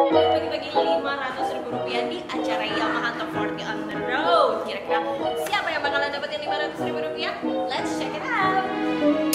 dan bagi-bagi Rp500.000 di acara Yamaha Top 40 on the Road. Kira-kira siapa yang bakalan dapetin Rp500.000? Let's check it out.